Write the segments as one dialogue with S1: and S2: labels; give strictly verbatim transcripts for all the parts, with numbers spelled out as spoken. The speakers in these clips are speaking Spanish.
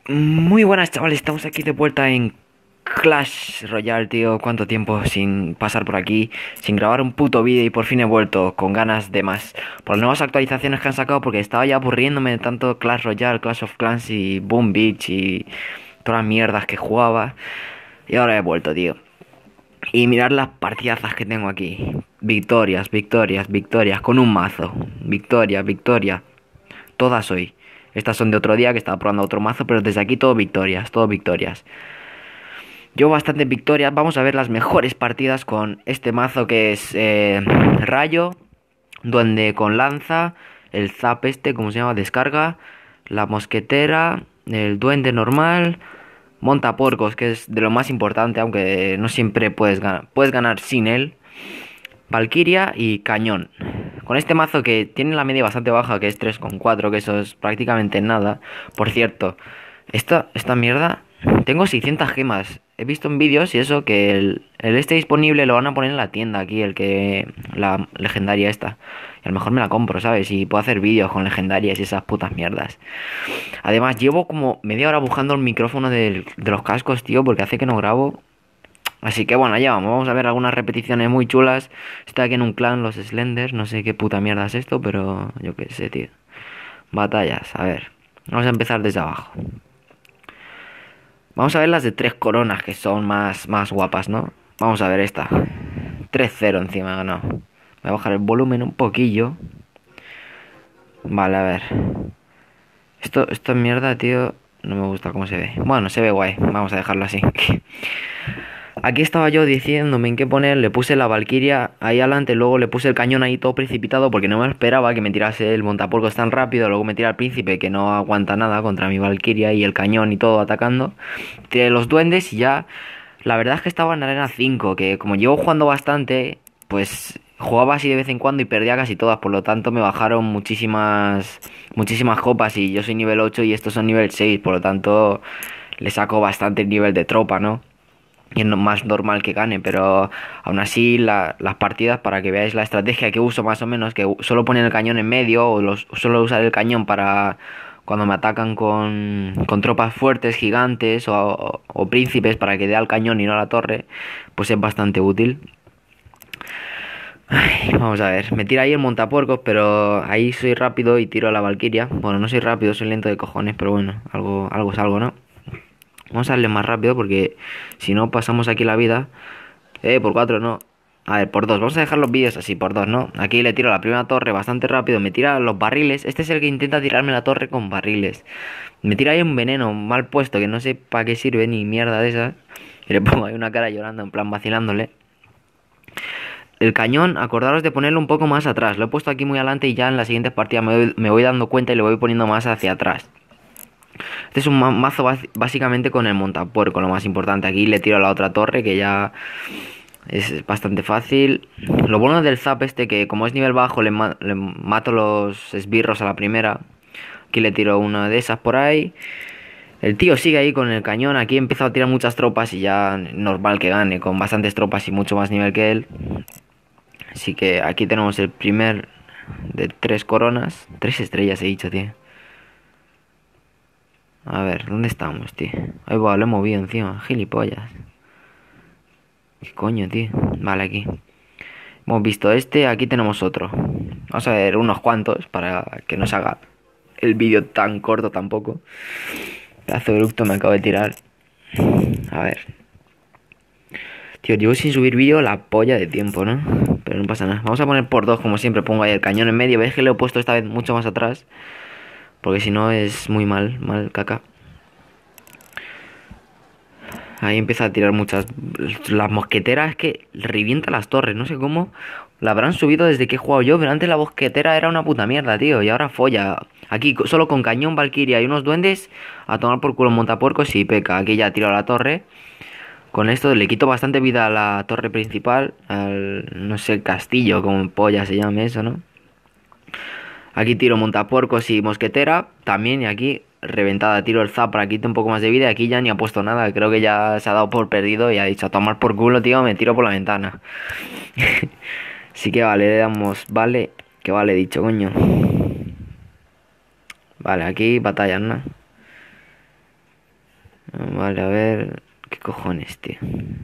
S1: Muy buenas, chavales, estamos aquí de vuelta en Clash Royale, tío. Cuánto tiempo sin pasar por aquí, sin grabar un puto vídeo, y por fin he vuelto con ganas de más por las nuevas actualizaciones que han sacado, porque estaba ya aburriéndome de tanto Clash Royale, Clash of Clans y Boom Beach y todas las mierdas que jugaba. Y ahora he vuelto, tío. Y mirad las partidazas que tengo aquí. Victorias, victorias, victorias, con un mazo. Victoria, victoria. Todas hoy. Estas son de otro día que estaba probando otro mazo, pero desde aquí todo victorias, todo victorias. Llevo bastantes victorias. Vamos a ver las mejores partidas con este mazo que es eh, Rayo, Duende con lanza, el Zap este, como se llama, descarga, la mosquetera, el Duende normal, Montapuercos, que es de lo más importante, aunque no siempre puedes ganar, puedes ganar sin él, Valkyria y Cañón. Con este mazo que tiene la media bastante baja, que es tres coma cuatro, que eso es prácticamente nada. Por cierto, esta, esta mierda, tengo seiscientas gemas. He visto en vídeos y eso, que el, el este disponible lo van a poner en la tienda aquí, el que la legendaria esta. Y a lo mejor me la compro, ¿sabes? Y puedo hacer vídeos con legendarias y esas putas mierdas. Además, llevo como media hora buscando el micrófono del- de los cascos, tío, porque hace que no grabo. Así que bueno, allá vamos, vamos a ver algunas repeticiones muy chulas. Estoy aquí en un clan, los Slenders, no sé qué puta mierda es esto, pero yo qué sé, tío. Batallas, a ver. Vamos a empezar desde abajo. Vamos a ver las de tres coronas, que son más, más guapas, ¿no? Vamos a ver esta. tres cero encima, no. Voy a bajar el volumen un poquillo. Vale, a ver. Esto, esta mierda, tío, no me gusta cómo se ve. Bueno, se ve guay, vamos a dejarlo así. Aquí estaba yo diciéndome en qué poner, le puse la Valkyria ahí adelante, luego le puse el cañón ahí todo precipitado porque no me esperaba que me tirase el montapuercos tan rápido, luego me tira el príncipe que no aguanta nada contra mi Valkyria y el cañón y todo atacando. Tiré los duendes y ya, la verdad es que estaba en arena cinco, que como llevo jugando bastante, pues jugaba así de vez en cuando y perdía casi todas, por lo tanto me bajaron muchísimas, muchísimas copas y yo soy nivel ocho y estos son nivel seis, por lo tanto le saco bastante el nivel de tropa, ¿no? Y es no- más normal que gane, pero aún así la- las partidas, para que veáis la estrategia que uso más o menos, que u- solo poner el cañón en medio o los, solo usar el cañón para cuando me atacan con, con tropas fuertes, gigantes o, o- o príncipes, para que dé al cañón y no a la torre, pues es bastante útil. Ay, vamos a ver, me tira ahí el montapuercos, pero ahí soy rápido y tiro a la Valkyria. Bueno, no soy rápido, soy lento de cojones, pero bueno, algo, algo es algo, ¿no? Vamos a darle más rápido porque si no pasamos aquí la vida. Eh, por cuatro no. A ver, por dos. Vamos a dejar los vídeos así, por dos, ¿no? Aquí le tiro a la primera torre bastante rápido. Me tira los barriles. Este es el que intenta tirarme la torre con barriles. Me tira ahí un veneno mal puesto que no sé para qué sirve ni mierda de esas. Y le pongo ahí una cara llorando, en plan vacilándole. El cañón, acordaros de ponerlo un poco más atrás. Lo he puesto aquí muy adelante y ya en las siguientes partidas me voy, me voy dando cuenta y lo voy poniendo más hacia atrás. Este es un ma- mazo bas- básicamente con el montapuerco, lo más importante. Aquí le tiro a la otra torre que ya es bastante fácil. Lo bueno del zap este, que como es nivel bajo le, ma- le mato los esbirros a la primera. Aquí le tiro una de esas por ahí. El tío sigue ahí con el cañón. Aquí he empezado a tirar muchas tropas y ya normal que gane, con bastantes tropas y mucho más nivel que él. Así que aquí tenemos el primer de tres coronas. Tres estrellas he dicho, tío. A ver, ¿dónde estamos, tío? Ahí va, lo he movido encima, gilipollas. ¿Qué coño, tío? Vale, aquí. Hemos visto este, aquí tenemos otro. Vamos a ver unos cuantos para que no se haga el vídeo tan corto tampoco. Pedazo de eructo me acabo de tirar. A ver. Tío, llevo sin subir vídeo la polla de tiempo, ¿no? Pero no pasa nada. Vamos a poner por dos, como siempre. Pongo ahí el cañón en medio. Veis que lo he puesto esta vez mucho más atrás. Porque si no es muy mal, mal caca. Ahí empieza a tirar muchas. Las mosqueteras es que revienta las torres. No sé cómo la habrán subido desde que he jugado yo. Pero antes la mosquetera era una puta mierda, tío. Y ahora folla. Aquí co- solo con cañón, Valkyria y unos duendes. A tomar por culo montapuercos y peca. Aquí ya tiro a la torre. Con esto le quito bastante vida a la torre principal. Al, no sé, castillo, como polla se llame eso, ¿no? Aquí tiro montapuercos y mosquetera. También, y aquí reventada. Tiro el zap para quitar un poco más de vida. Y aquí ya ni ha puesto nada. Creo que ya se ha dado por perdido y ha dicho a tomar por culo, tío. Me tiro por la ventana. Así que vale, le damos. Vale. Que vale, dicho, coño. Vale, aquí batallas, ¿no? Vale, a ver... ¿Qué cojones, tío?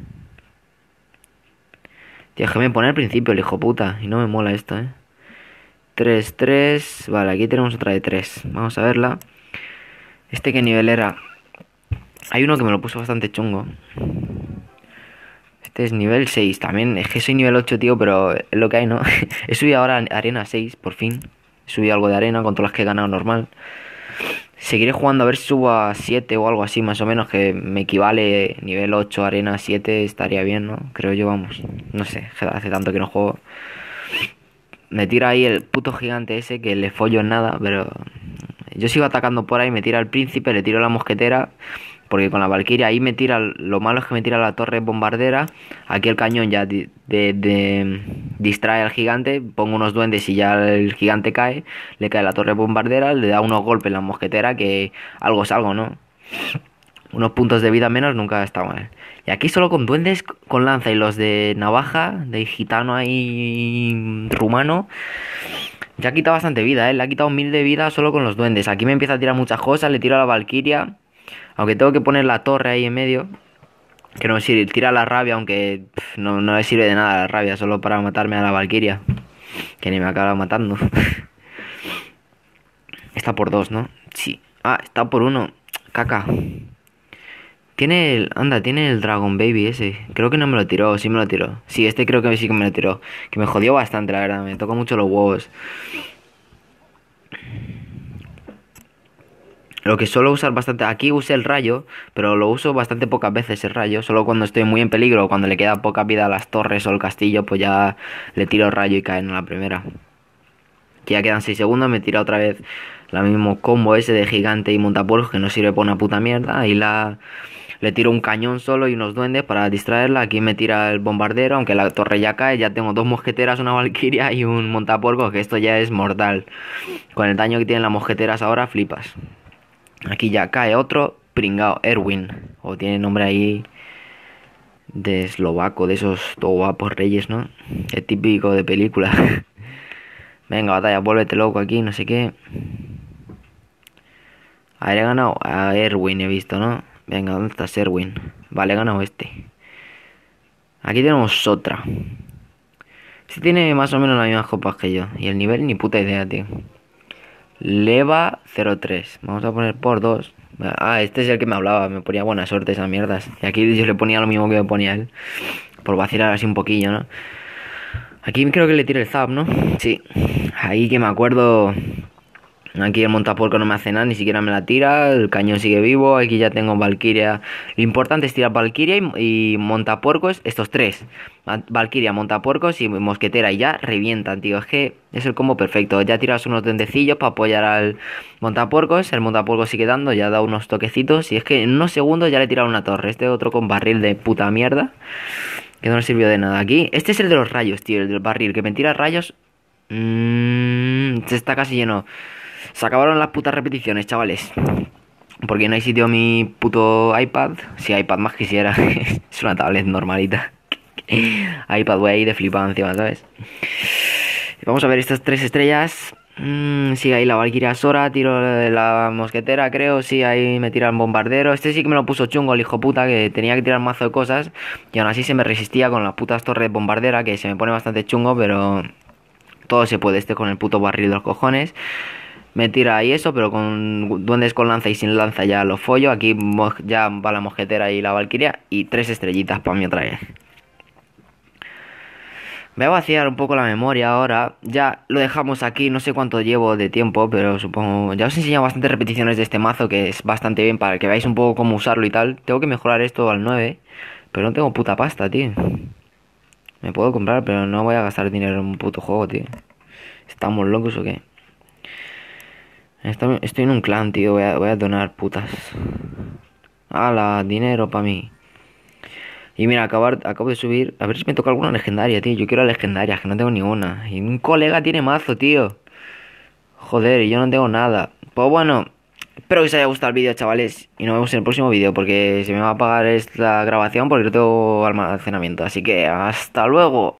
S1: Tío, déjame poner al principio el hijo puta. Y no me mola esto, eh. tres, tres. Vale, aquí tenemos otra de tres. Vamos a verla. ¿Este qué nivel era? Hay uno que me lo puso bastante chungo. Este es nivel seis. También es que soy nivel ocho, tío, pero es lo que hay, ¿no? He subido ahora a arena seis, por fin. He subido algo de arena con todas las que he ganado normal. Seguiré jugando a ver si subo a siete o algo así, más o menos, que me equivale nivel ocho, arena siete, estaría bien, ¿no? Creo yo, vamos. No sé, hace tanto que no juego. Me tira ahí el puto gigante ese que le follo en nada, pero... Yo sigo atacando por ahí, me tira el príncipe, le tiro la mosquetera, porque con la valquiria ahí me tira... Lo malo es que me tira la torre bombardera. Aquí el cañón ya de, de, de- distrae al gigante, pongo unos duendes y ya el gigante cae, le cae la torre bombardera, le da unos golpes en la mosquetera, que algo es algo, ¿no? Unos puntos de vida menos nunca está mal. Y aquí solo con duendes con lanza y los de navaja, de gitano ahí rumano, ya ha quitado bastante vida, ¿eh? Le ha quitado mil de vida solo con los duendes. Aquí me empieza a tirar muchas cosas, le tiro a la valquiria, aunque tengo que poner la torre ahí en medio, que no me sirve. Tira la rabia, aunque pff, no, no le sirve de nada la rabia, solo para matarme a la valquiria, que ni me acaba matando. Está por dos, ¿no? Sí. Ah, está por uno. Caca. Tiene el... Anda, tiene el Dragon Baby ese. Creo que no me lo tiró, sí me lo tiró. Sí, este creo que sí que me lo tiró. Que me jodió bastante, la verdad. Me tocó mucho los huevos. Lo que suelo usar bastante... Aquí usé el rayo, pero lo uso bastante pocas veces el rayo. Solo cuando estoy muy en peligro o cuando le queda poca vida a las torres o el castillo, pues ya le tiro el rayo y caen en la primera. Que ya quedan seis segundos, me tira otra vez la mismo combo ese de gigante y montapuercos que no sirve para una puta mierda. Ahí la... Le tiro un cañón solo y unos duendes para distraerla. Aquí me tira el bombardero, aunque la torre ya cae. Ya tengo dos mosqueteras, una valquiria y un montapuerco, que esto ya es mortal. Con el daño que tienen las mosqueteras ahora, flipas. Aquí ya cae otro pringao, Erwin. O tiene nombre ahí de eslovaco, de esos todo guapos reyes, ¿no? Es típico de película. Venga, batalla, vuélvete loco aquí, no sé qué. A ver, he ganado a Erwin, he visto, ¿no? Venga, ¿dónde está Erwin? Vale, he ganado este. Aquí tenemos otra. Este tiene más o menos las mismas copas que yo. Y el nivel ni puta idea, tío. Leva cero tres. Vamos a poner por dos. Ah, este es el que me hablaba. Me ponía buena suerte esas mierdas. Y aquí yo le ponía lo mismo que me ponía él. Por vacilar así un poquillo, ¿no? Aquí creo que le tiro el zap, ¿no? Sí. Ahí que me acuerdo... Aquí el montapuerco no me hace nada, ni siquiera me la tira. El cañón sigue vivo. Aquí ya tengo valquiria. Lo importante es tirar valquiria y, y montapuercos. Estos tres. Valquiria, montapuercos y mosquetera. Y ya revientan, tío. Es que es el combo perfecto. Ya tiras unos duendecillos para apoyar al montapuercos. El montapuerco sigue dando. Ya da unos toquecitos. Y es que en unos segundos ya le he tirado una torre. Este otro con barril de puta mierda, que no le sirvió de nada. Aquí, este es el de los rayos, tío. El del barril. Que me tira rayos. Mmm, se está casi lleno. Se acabaron las putas repeticiones, chavales. Porque no hay sitio a mi puto iPad. Si iPad más quisiera. Es una tablet normalita. iPad, voy ahí de flipado encima, ¿sabes? Vamos a ver estas tres estrellas. Mm, sigue ahí la Valkyria Sora. Tiro de la mosquetera, creo. Sí, ahí me tira el bombardero. Este sí que me lo puso chungo el hijo puta, que tenía que tirar un mazo de cosas. Y aún así se me resistía con las putas torres bombardera, que se me pone bastante chungo, pero todo se puede. Este con el puto barril de los cojones. Me tira ahí eso, pero con duendes con lanza y sin lanza ya lo follo. Aquí ya va la mosquetera y la valquiria. Y tres estrellitas para mí otra vez. Voy a vaciar un poco la memoria ahora. Ya lo dejamos aquí, no sé cuánto llevo de tiempo, pero supongo... Ya os he enseñado bastantes repeticiones de este mazo, que es bastante bien para que veáis un poco cómo usarlo y tal. Tengo que mejorar esto al nueve, pero no tengo puta pasta, tío. Me puedo comprar, pero no voy a gastar dinero en un puto juego, tío. ¿Estamos locos o qué? Estoy en un clan, tío. Voy a, voy a donar putas. ¡Hala! Dinero para mí. Y mira, acabar, acabo de subir. A ver si me toca alguna legendaria, tío. Yo quiero legendarias, que no tengo ni una. Y un colega tiene mazo, tío. Joder, y yo no tengo nada. Pues bueno, espero que os haya gustado el vídeo, chavales. Y nos vemos en el próximo vídeo, porque se me va a apagar esta grabación porque no tengo almacenamiento. Así que hasta luego.